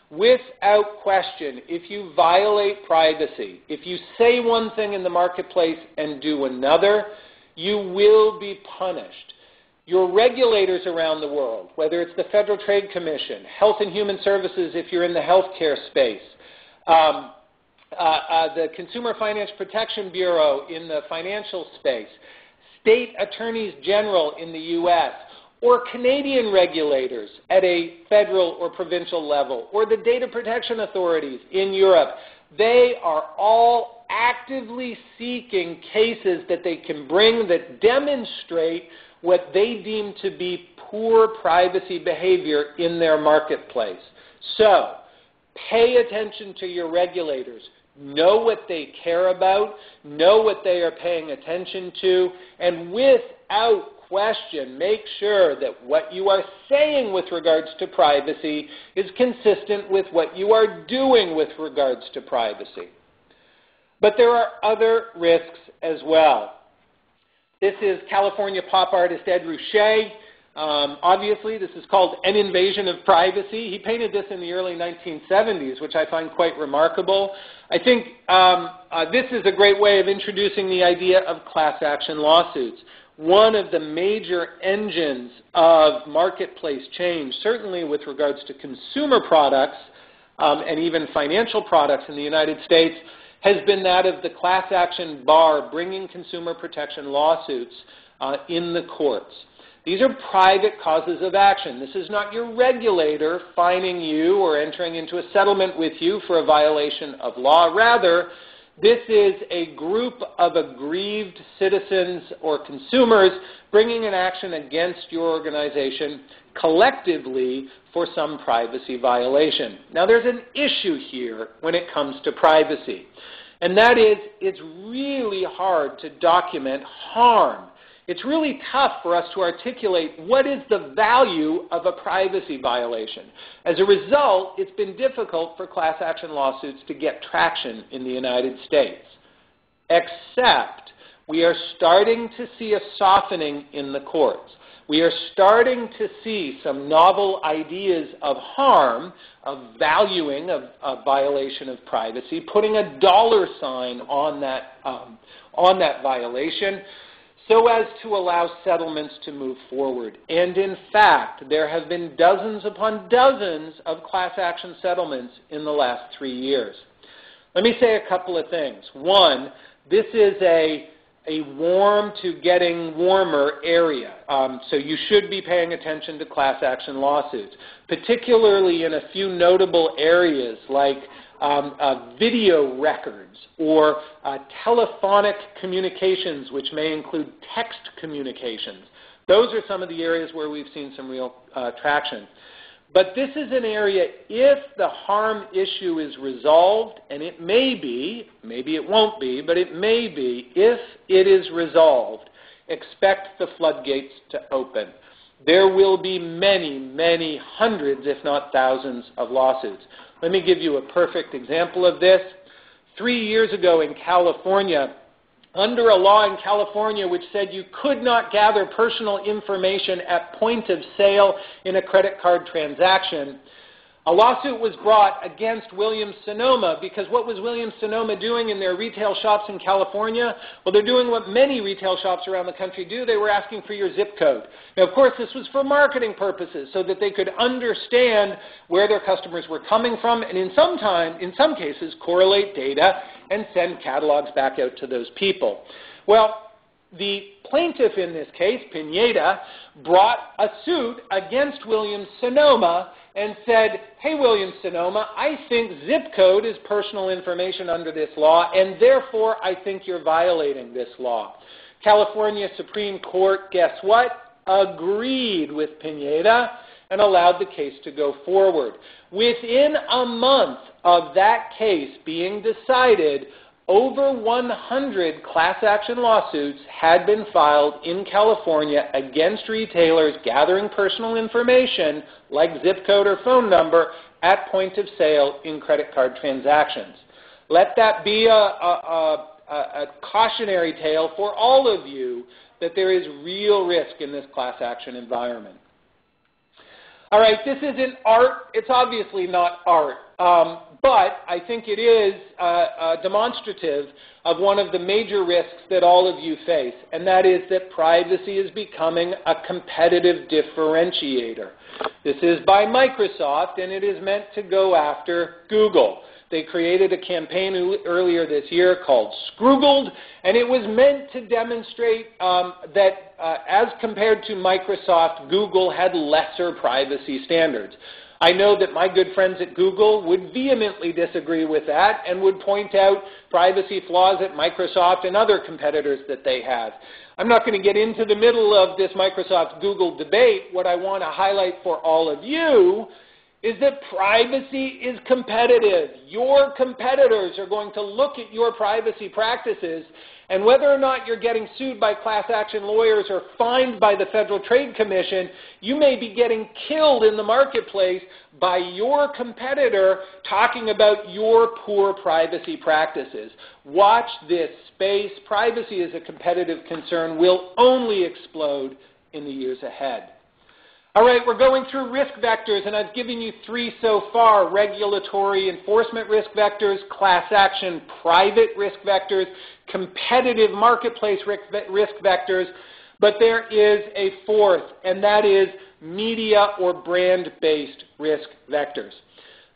Without question, if you violate privacy, if you say one thing in the marketplace and do another, you will be punished. Your regulators around the world, whether it's the Federal Trade Commission, Health and Human Services if you're in the healthcare space, um, uh, uh, the Consumer Finance Protection Bureau in the financial space, state attorneys general in the U S, or Canadian regulators at a federal or provincial level, or the data protection authorities in Europe, they are all actively seeking cases that they can bring that demonstrate what they deem to be poor privacy behavior in their marketplace. So, pay attention to your regulators. Know what they care about, know what they are paying attention to, and without question, make sure that what you are saying with regards to privacy is consistent with what you are doing with regards to privacy. But there are other risks as well. This is California pop artist Ed Ruscha. Um, obviously, this is called An Invasion of Privacy. He painted this in the early nineteen seventies, which I find quite remarkable. I think um, uh, this is a great way of introducing the idea of class action lawsuits. One of the major engines of marketplace change, certainly with regards to consumer products um, and even financial products in the United States, has been that of the class action bar bringing consumer protection lawsuits uh, in the courts. These are private causes of action. This is not your regulator fining you or entering into a settlement with you for a violation of law. Rather, this is a group of aggrieved citizens or consumers bringing an action against your organization collectively for some privacy violation. Now, there's an issue here when it comes to privacy, and that is it's really hard to document harm. It's really tough for us to articulate what is the value of a privacy violation. As a result, it's been difficult for class action lawsuits to get traction in the United States. Except we are starting to see a softening in the courts. We are starting to see some novel ideas of harm, of valuing of a violation of privacy, putting a dollar sign on that, um, on that violation, so as to allow settlements to move forward. And in fact, there have been dozens upon dozens of class action settlements in the last three years. Let me say a couple of things. One, this is a, a warm to getting warmer area, um, so you should be paying attention to class action lawsuits, particularly in a few notable areas like Um, uh, video records or uh, telephonic communications, which may include text communications. Those are some of the areas where we've seen some real uh, traction. But this is an area, if the harm issue is resolved, and it may be, maybe it won't be, but it may be, if it is resolved, expect the floodgates to open. There will be many, many hundreds, if not thousands, of lawsuits. Let me give you a perfect example of this. Three years ago in California, under a law in California which said you could not gather personal information at point of sale in a credit card transaction, a lawsuit was brought against Williams-Sonoma because what was Williams-Sonoma doing in their retail shops in California? Well, they're doing what many retail shops around the country do. They were asking for your zip code. Now, of course, this was for marketing purposes so that they could understand where their customers were coming from and in some time, in some cases, correlate data and send catalogs back out to those people. Well, the plaintiff in this case, Pineda, brought a suit against Williams-Sonoma and said, hey, Williams-Sonoma, I think zip code is personal information under this law, and therefore I think you're violating this law. California Supreme Court, guess what? Agreed with Pineda and allowed the case to go forward. Within a month of that case being decided, over one hundred class action lawsuits had been filed in California against retailers gathering personal information like zip code or phone number at point of sale in credit card transactions. Let that be a, a, a, a cautionary tale for all of you that there is real risk in this class action environment. All right, this isn't art. It's obviously not art. Um, but I think it is uh, uh, demonstrative of one of the major risks that all of you face, and that is that privacy is becoming a competitive differentiator. This is by Microsoft, and it is meant to go after Google. They created a campaign earlier this year called Scroogled, and it was meant to demonstrate um, that uh, as compared to Microsoft, Google had lesser privacy standards. I know that my good friends at Google would vehemently disagree with that and would point out privacy flaws at Microsoft and other competitors that they have. I'm not going to get into the middle of this Microsoft-Google debate. What I want to highlight for all of you is that privacy is competitive. Your competitors are going to look at your privacy practices, and whether or not you're getting sued by class action lawyers or fined by the Federal Trade Commission, you may be getting killed in the marketplace by your competitor talking about your poor privacy practices. Watch this space. Privacy as a competitive concern will only explode in the years ahead. All right, we're going through risk vectors, and I've given you three so far: regulatory enforcement risk vectors, class action private risk vectors, competitive marketplace risk vectors, but there is a fourth, and that is media or brand-based risk vectors.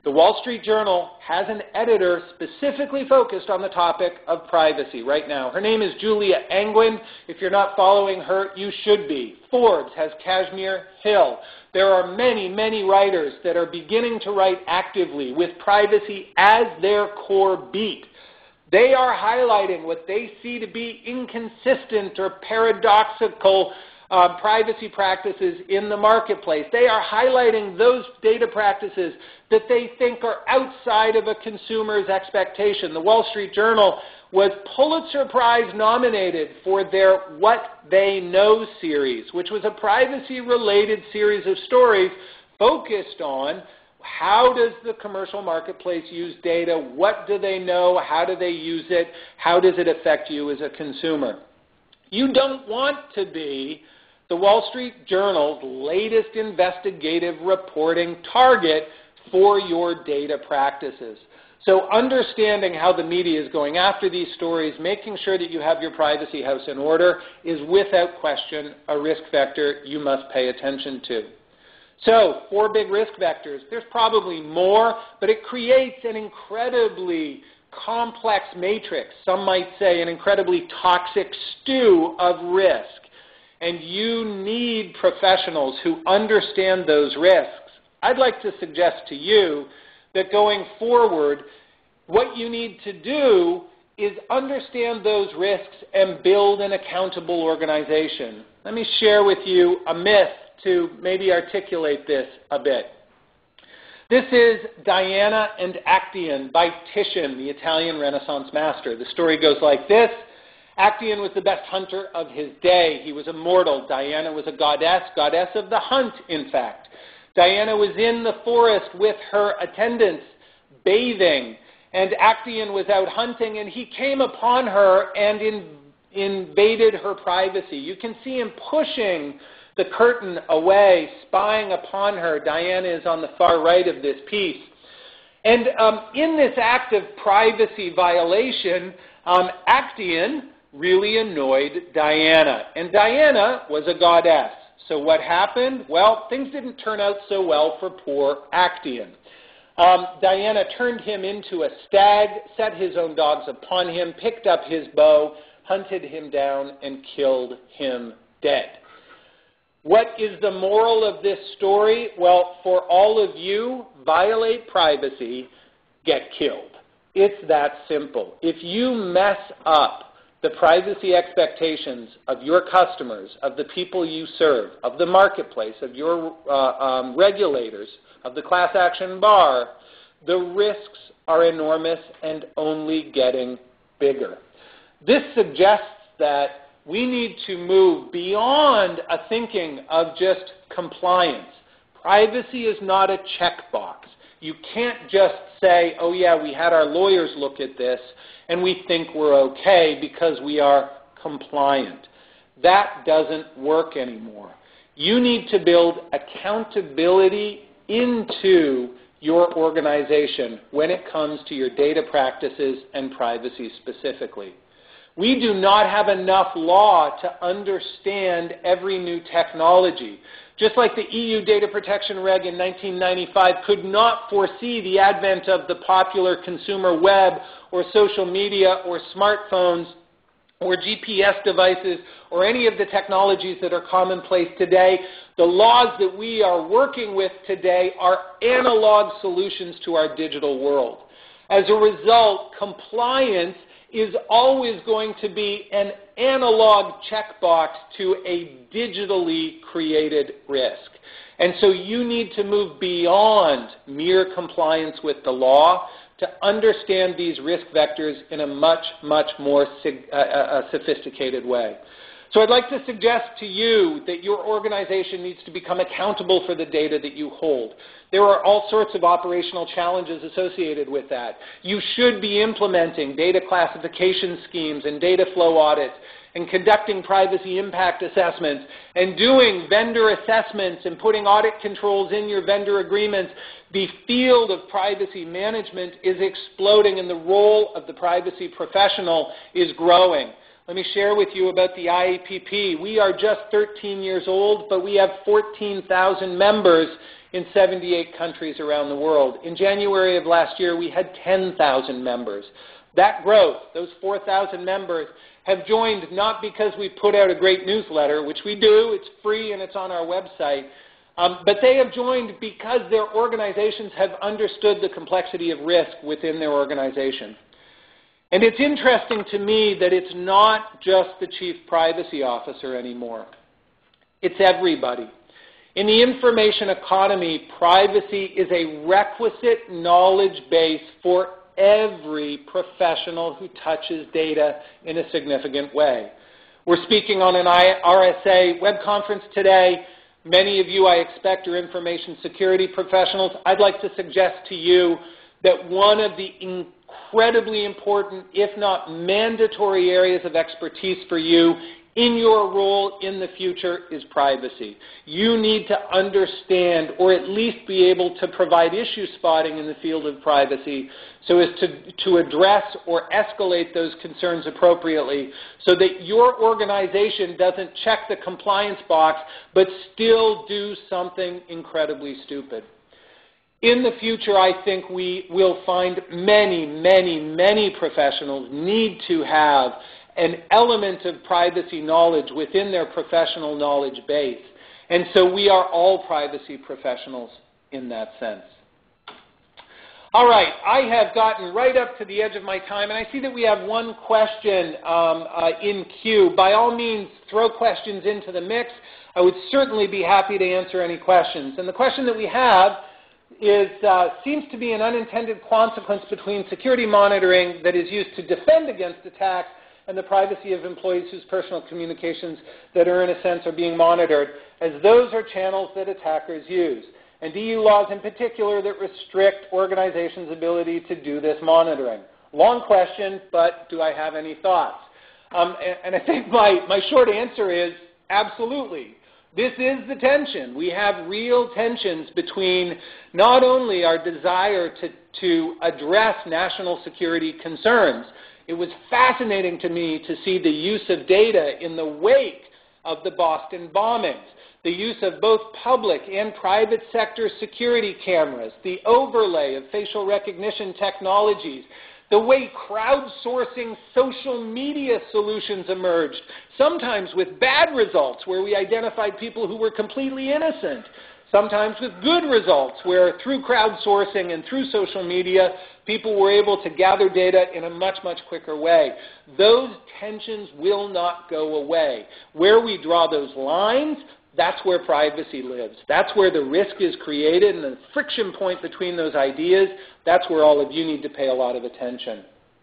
The Wall Street Journal has an editor specifically focused on the topic of privacy right now. Her name is Julia Angwin. If you're not following her, you should be. Forbes has Kashmir Hill. There are many, many writers that are beginning to write actively with privacy as their core beat. They are highlighting what they see to be inconsistent or paradoxical Uh, privacy practices in the marketplace. They are highlighting those data practices that they think are outside of a consumer's expectation. The Wall Street Journal was Pulitzer Prize nominated for their What They Know series, which was a privacy-related series of stories focused on how does the commercial marketplace use data, what do they know, how do they use it, how does it affect you as a consumer. You don't want to be the Wall Street Journal's latest investigative reporting target for your data practices. So understanding how the media is going after these stories, making sure that you have your privacy house in order is without question a risk vector you must pay attention to. So, four big risk vectors. There's probably more, but it creates an incredibly complex matrix, some might say an incredibly toxic stew of risk. And you need professionals who understand those risks. I'd like to suggest to you that going forward, what you need to do is understand those risks and build an accountable organization. Let me share with you a myth to maybe articulate this a bit. This is Diana and Actaeon by Titian, the Italian Renaissance master. The story goes like this. Actaeon was the best hunter of his day. He was immortal. Diana was a goddess, goddess of the hunt, in fact. Diana was in the forest with her attendants, bathing, and Actaeon was out hunting, and he came upon her and in, invaded her privacy. You can see him pushing the curtain away, spying upon her. Diana is on the far right of this piece. And um, in this act of privacy violation, um, Actaeon really annoyed Diana. And Diana was a goddess. So what happened? Well, things didn't turn out so well for poor Actaeon. Um, Diana turned him into a stag, set his own dogs upon him, picked up his bow, hunted him down, and killed him dead. What is the moral of this story? Well, for all of you, violate privacy, get killed. It's that simple. If you mess up the privacy expectations of your customers, of the people you serve, of the marketplace, of your uh, um, regulators, of the class action bar, the risks are enormous and only getting bigger. This suggests that we need to move beyond a thinking of just compliance. Privacy is not a checkbox. You can't just say, oh yeah, we had our lawyers look at this and we think we're okay because we are compliant. That doesn't work anymore. You need to build accountability into your organization when it comes to your data practices and privacy specifically. We do not have enough law to understand every new technology. Just like the E U data protection reg in nineteen ninety-five could not foresee the advent of the popular consumer web or social media or smartphones or G P S devices or any of the technologies that are commonplace today, the laws that we are working with today are analog solutions to our digital world. As a result, compliance is always going to be an analog checkbox to a digitally created risk. And so you need to move beyond mere compliance with the law to understand these risk vectors in a much, much more sig- uh, uh, sophisticated way. So I'd like to suggest to you that your organization needs to become accountable for the data that you hold. There are all sorts of operational challenges associated with that. You should be implementing data classification schemes and data flow audits and conducting privacy impact assessments and doing vendor assessments and putting audit controls in your vendor agreements. The field of privacy management is exploding and the role of the privacy professional is growing. let me share with you about the I A P P. We are just thirteen years old, but we have fourteen thousand members in seventy-eight countries around the world. In January of last year, we had ten thousand members. That growth, those four thousand members, have joined not because we put out a great newsletter, which we do, it's free and it's on our website, um, but they have joined because their organizations have understood the complexity of risk within their organization. And it's interesting to me that it's not just the Chief Privacy Officer anymore. It's everybody. In the information economy, privacy is a requisite knowledge base for every professional who touches data in a significant way. We're speaking on an R S A web conference today. Many of you, I expect, are information security professionals. I'd like to suggest to you that one of the incredibly important, if not mandatory, areas of expertise for you in your role in the future is privacy. You need to understand, or at least be able to provide issue spotting in the field of privacy so as to, to address or escalate those concerns appropriately so that your organization doesn't check the compliance box but still do something incredibly stupid. In the future, I think we will find many, many, many professionals need to have an element of privacy knowledge within their professional knowledge base. And so we are all privacy professionals in that sense. All right, I have gotten right up to the edge of my time, and I see that we have one question um, uh, in queue. By all means, throw questions into the mix. I would certainly be happy to answer any questions. And the question that we have is, uh, seems to be an unintended consequence between security monitoring that is used to defend against attacks and the privacy of employees whose personal communications that are, in a sense, are being monitored, as those are channels that attackers use, and E U laws in particular that restrict organizations' ability to do this monitoring. Long question, but do I have any thoughts? Um, and, and I think my, my short answer is absolutely. This is the tension. We have real tensions between not only our desire to, to address national security concerns. It was fascinating to me to see the use of data in the wake of the Boston bombings, the use of both public and private sector security cameras, the overlay of facial recognition technologies, the way crowdsourcing social media solutions emerged, sometimes with bad results where we identified people who were completely innocent, sometimes with good results where through crowdsourcing and through social media, people were able to gather data in a much, much quicker way. Those tensions will not go away. Where we draw those lines, that's where privacy lives. That's where the risk is created, and the friction point between those ideas, that's where all of you need to pay a lot of attention.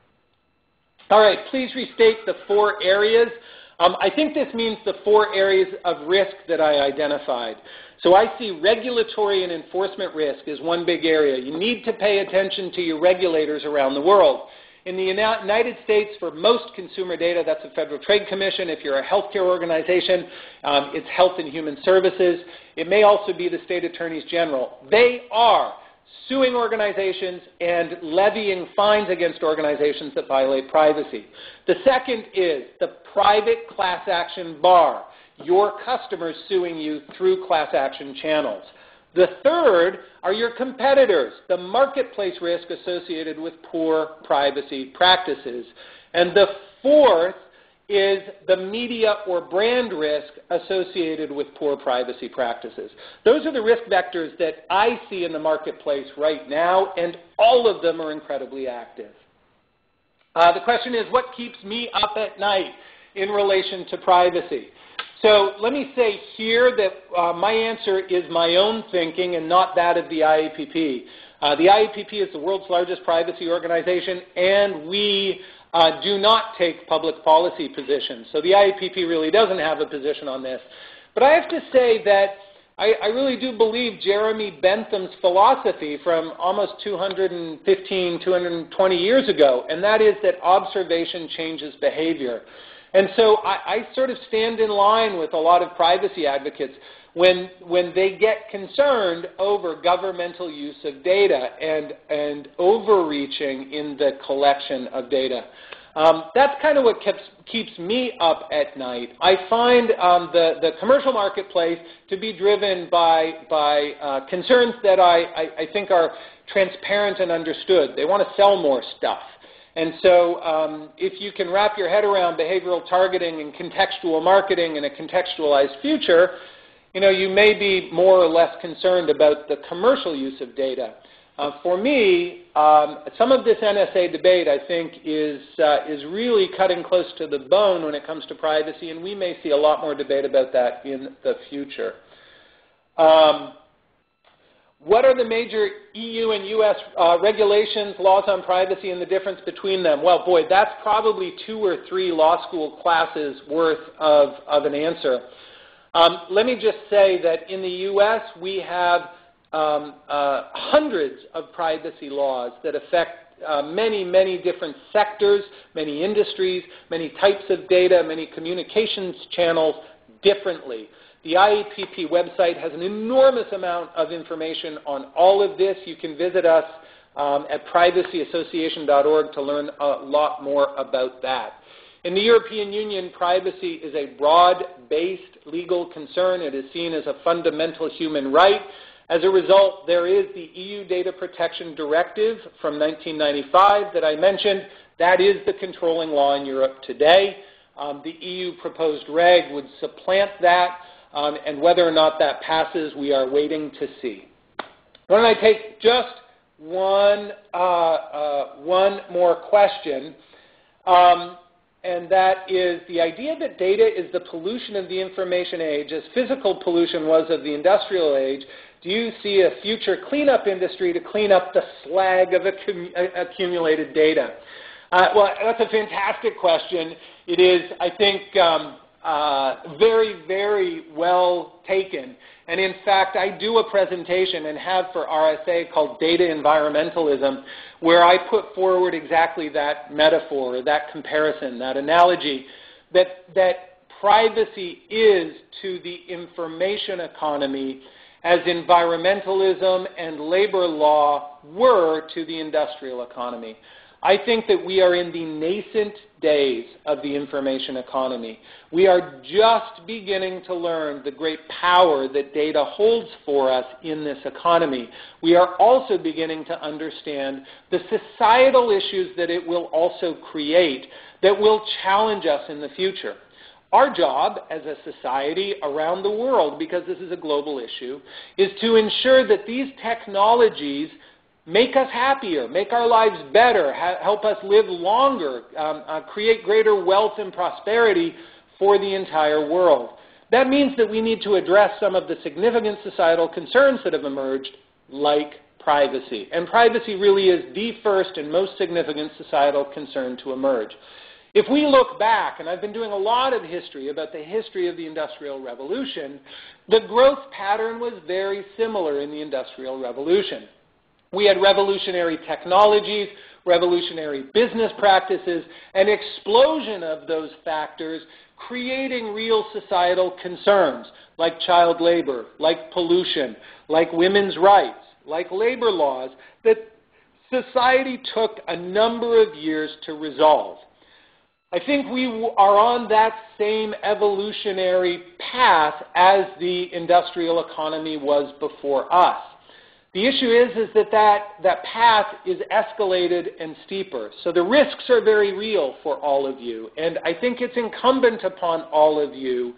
All right, please restate the four areas. Um, I think this means the four areas of risk that I identified. So I see regulatory and enforcement risk as one big area. You need to pay attention to your regulators around the world. In the United States, for most consumer data, that's the Federal Trade Commission. If you're a healthcare organization, um, it's Health and Human Services. It may also be the state attorneys general. They are suing organizations and levying fines against organizations that violate privacy. The second is the private class action bar, your customers suing you through class action channels. The third are your competitors, the marketplace risk associated with poor privacy practices. And the fourth is the media or brand risk associated with poor privacy practices. Those are the risk vectors that I see in the marketplace right now, and all of them are incredibly active. Uh, the question is, what keeps me up at night in relation to privacy? So let me say here that uh, my answer is my own thinking and not that of the I A P P. Uh, the I A P P is the world's largest privacy organization, and we uh, do not take public policy positions. So the I A P P really doesn't have a position on this. But I have to say that I, I really do believe Jeremy Bentham's philosophy from almost two hundred fifteen, two hundred twenty years ago, and that is that observation changes behavior. And so I, I sort of stand in line with a lot of privacy advocates when, when they get concerned over governmental use of data and, and overreaching in the collection of data. Um, that's kind of what keeps, keeps me up at night. I find um, the, the commercial marketplace to be driven by, by uh, concerns that I, I, I think are transparent and understood. They want to sell more stuff. And so um, if you can wrap your head around behavioral targeting and contextual marketing in a contextualized future, you know, you may be more or less concerned about the commercial use of data. Uh, for me, um, some of this N S A debate, I think, is, uh, is really cutting close to the bone when it comes to privacy, and we may see a lot more debate about that in the future. Um, what are the major E U and U S uh, regulations, laws on privacy, and the difference between them? Well, boy, that's probably two or three law school classes worth of, of an answer. Um, let me just say that in the U S we have um, uh, hundreds of privacy laws that affect uh, many, many different sectors, many industries, many types of data, many communications channels differently. The I A P P website has an enormous amount of information on all of this. You can visit us um, at privacy association dot org to learn a lot more about that. In the European Union, privacy is a broad-based legal concern. It is seen as a fundamental human right. As a result, there is the E U Data Protection Directive from nineteen ninety-five that I mentioned. That is the controlling law in Europe today. Um, the E U proposed reg would supplant that, um, and whether or not that passes, we are waiting to see. Why don't I take just one, uh, uh, one more question? Um, And that is the idea that data is the pollution of the information age, as physical pollution was of the industrial age. Do you see a future cleanup industry to clean up the slag of accum accumulated data? Uh, well, that's a fantastic question. It is, I think, um, uh, very, very well taken. And in fact, I do a presentation and have for R S A called Data Environmentalism, where I put forward exactly that metaphor, that comparison, that analogy, that, that privacy is to the information economy as environmentalism and labor law were to the industrial economy. I think that we are in the nascent days of the information economy. We are just beginning to learn the great power that data holds for us in this economy. We are also beginning to understand the societal issues that it will also create that will challenge us in the future. Our job as a society around the world, because this is a global issue, is to ensure that these technologies make us happier, make our lives better, help us live longer, um, uh, create greater wealth and prosperity for the entire world. That means that we need to address some of the significant societal concerns that have emerged, like privacy. And privacy really is the first and most significant societal concern to emerge. If we look back, and I've been doing a lot of history about the history of the Industrial Revolution, the growth pattern was very similar in the Industrial Revolution. We had revolutionary technologies, revolutionary business practices, an explosion of those factors creating real societal concerns like child labor, like pollution, like women's rights, like labor laws that society took a number of years to resolve. I think we are on that same evolutionary path as the industrial economy was before us. The issue is, is that, that that path is escalated and steeper. So the risks are very real for all of you. And I think it's incumbent upon all of you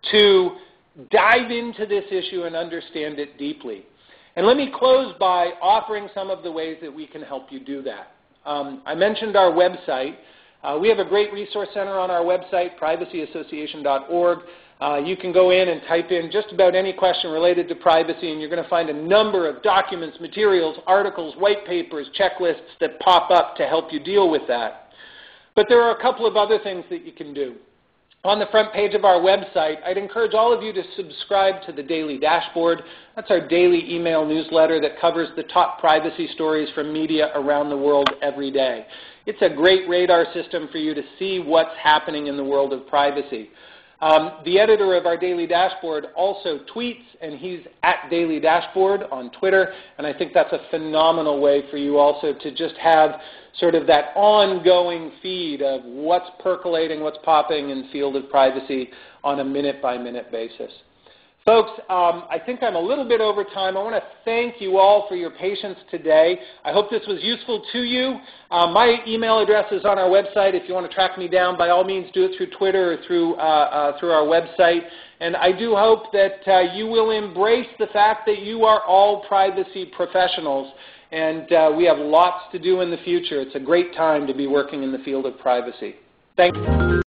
to dive into this issue and understand it deeply. And let me close by offering some of the ways that we can help you do that. Um, I mentioned our website. Uh, we have a great resource center on our website, privacy association dot org. Uh, you can go in and type in just about any question related to privacy, and you're going to find a number of documents, materials, articles, white papers, checklists that pop up to help you deal with that. But there are a couple of other things that you can do. On the front page of our website, I'd encourage all of you to subscribe to the Daily Dashboard. That's our daily email newsletter that covers the top privacy stories from media around the world every day. It's a great radar system for you to see what's happening in the world of privacy. Um, the editor of our Daily Dashboard also tweets, and he's at Daily Dashboard on Twitter, and I think that's a phenomenal way for you also to just have sort of that ongoing feed of what's percolating, what's popping in the field of privacy on a minute-by-minute basis. Folks, um, I think I'm a little bit over time. I want to thank you all for your patience today. I hope this was useful to you. Uh, my email address is on our website. If you want to track me down, by all means, do it through Twitter or through, uh, uh, through our website. And I do hope that uh, you will embrace the fact that you are all privacy professionals, and uh, we have lots to do in the future. It's a great time to be working in the field of privacy. Thank you.